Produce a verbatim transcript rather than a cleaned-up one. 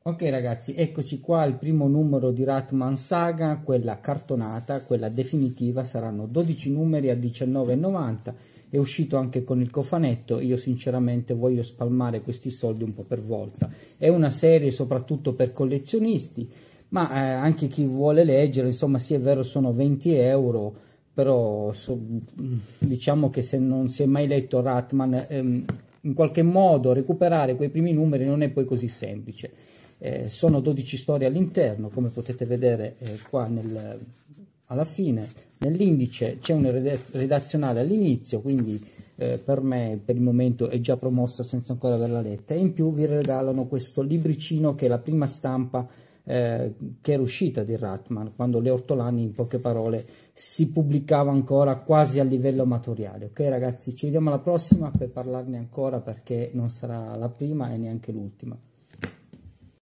Ok ragazzi, eccoci qua, il primo numero di Ratman Saga, quella cartonata, quella definitiva, saranno dodici numeri a diciannove e novanta, è uscito anche con il cofanetto. Io sinceramente voglio spalmare questi soldi un po' per volta, è una serie soprattutto per collezionisti, ma eh, anche chi vuole leggere, insomma sì è vero sono venti euro, però so- diciamo che se non si è mai letto Ratman, ehm, in qualche modo recuperare quei primi numeri non è poi così semplice. Eh, sono dodici storie all'interno, come potete vedere eh, qua nel, alla fine. Nell'indice c'è un redazionale all'inizio, quindi eh, per me per il momento è già promossa senza ancora averla letta. E in più vi regalano questo libricino che è la prima stampa eh, che era uscita di Ratman, quando le Ortolani, in poche parole, si pubblicava ancora quasi a livello amatoriale. Ok ragazzi, ci vediamo alla prossima per parlarne ancora, perché non sarà la prima e neanche l'ultima.